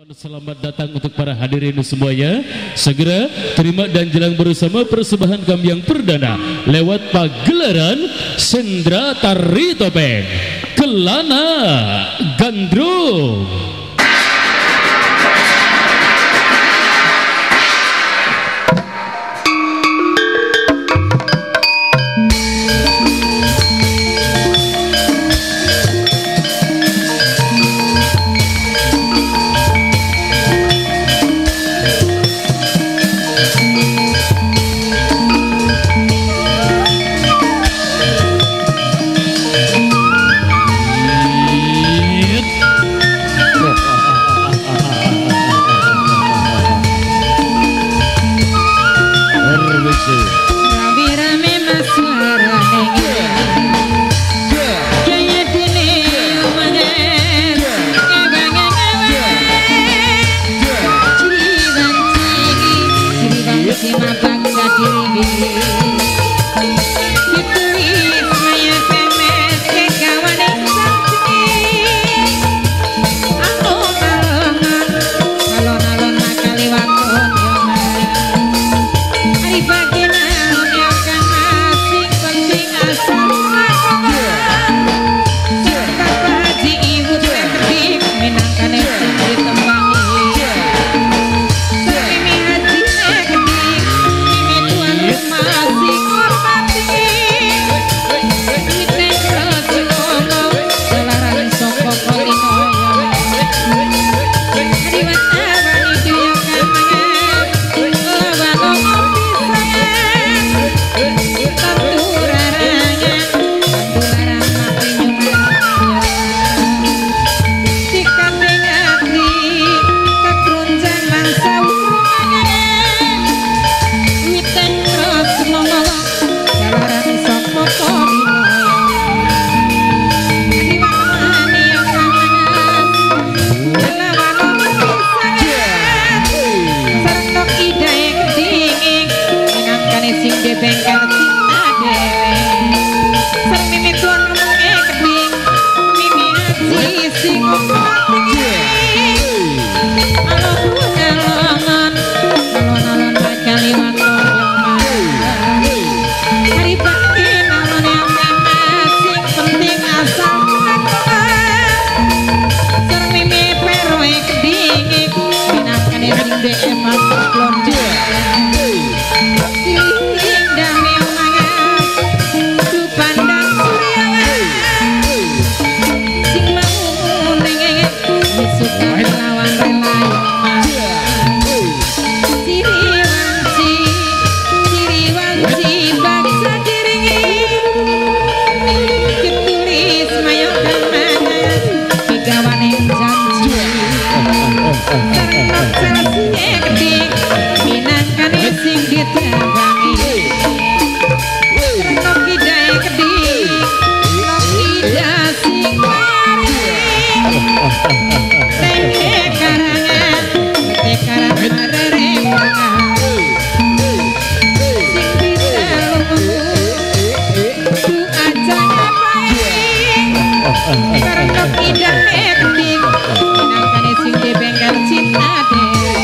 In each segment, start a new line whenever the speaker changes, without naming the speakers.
Selamat datang untuk para hadirin semuanya. Segera terima dan jalan bersama persembahan kami yang perdana lewat pagelaran Sendra Tari Topeng Kelana Gandrung.
Karena tidak edik, menangkan sing bengkel cinta deh.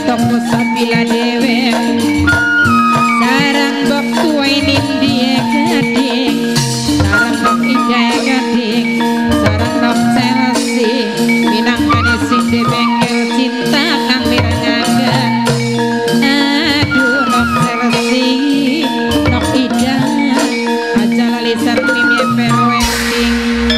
toko sabila dewe sarang bok tuai nindie gading sarang bok ijai gading sarang bok selasi minangkane sing debengkel cinta kang mirengaken aduh nok selasi nok ijai aja lali sarang mimi perwending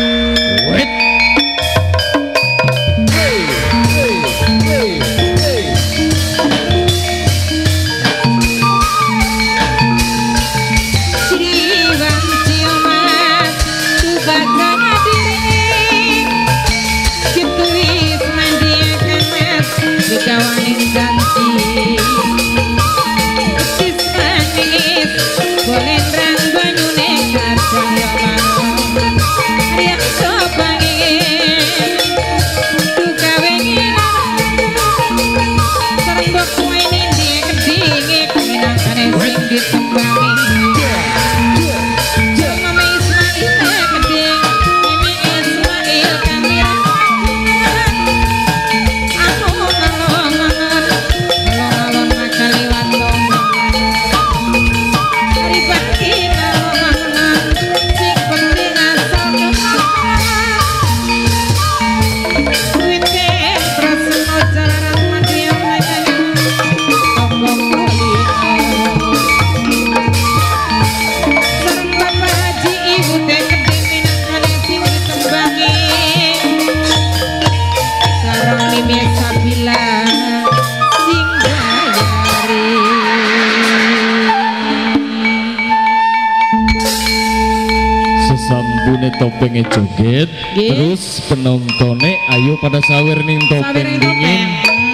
topengnya joget terus penontonnya ayo pada sawer nih topeng dingin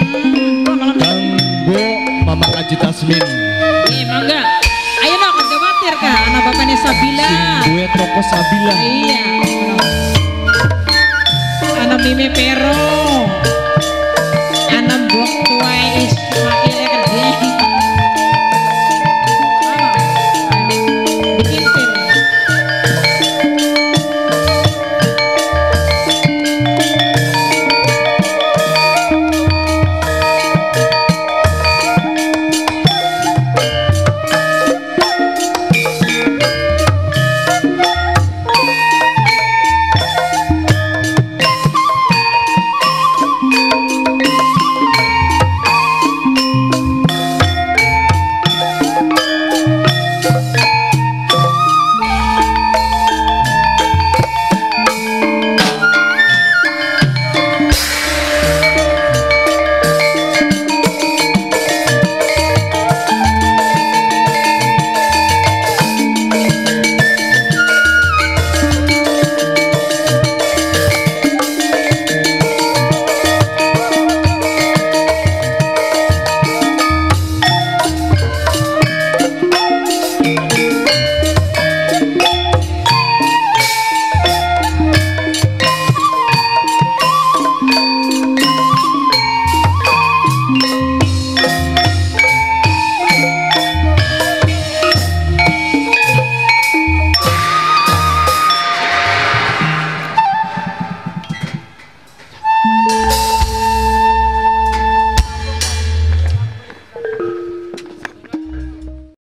kanggo Mama Kaji Tasmin
mangga ayo dong kebatir kah anak bapaknya Sabila
sing duet toko Sabila
iya anak Mimi Pero anak Bok Tuai